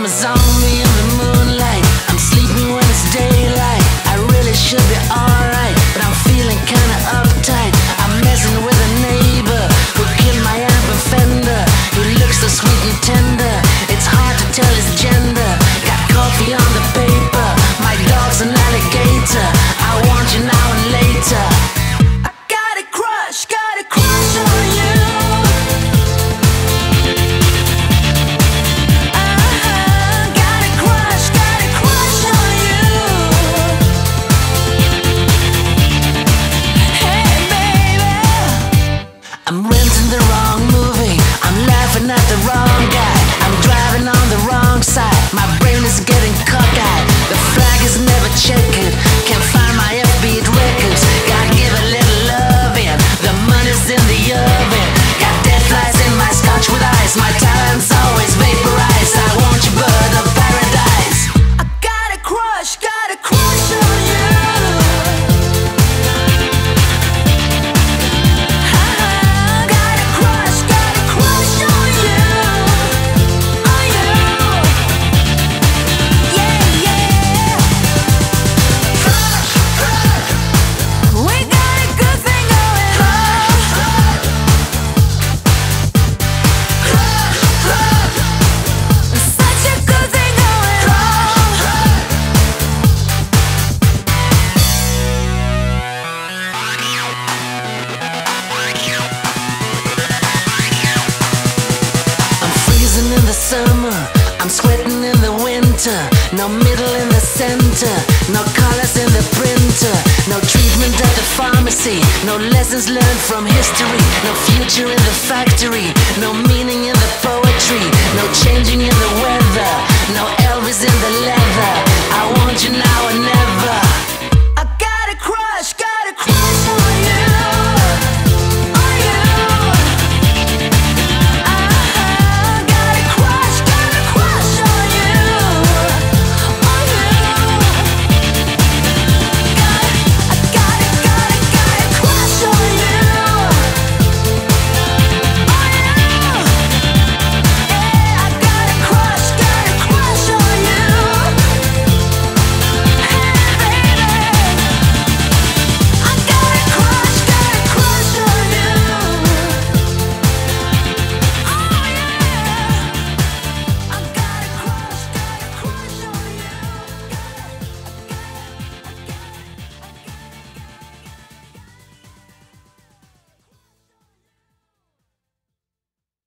I'm a zombie in the moonlight. I'm sleeping when it's daylight. I really should be alright, but I'm feeling kinda uptight. I'm messing with a neighbor who killed my amp and fender. He looks so sweet and tender, it's hard to tell his gender. Got coffee on the paper, my dog's an alligator. I want you now and later. I got a crush on you. I'm renting the wrong movie, I'm laughing at the wrong guy, I'm driving on the wrong side, my brain is getting cockeyed. The flag is never checkered, can't find my upbeat records. Gotta give a little loving, the money's in the oven. Got dead flies in my scotch with ice, my talent's always vaporized. I want you bird of paradise. I got a crush on you. In the summer, I'm sweating in the winter. No middle in the center, no colors in the printer. No treatment at the pharmacy, no lessons learned from history. No future in the factory, no meaning in the poetry. No changing in the weather, no Elvis in the leather. I want you now or never.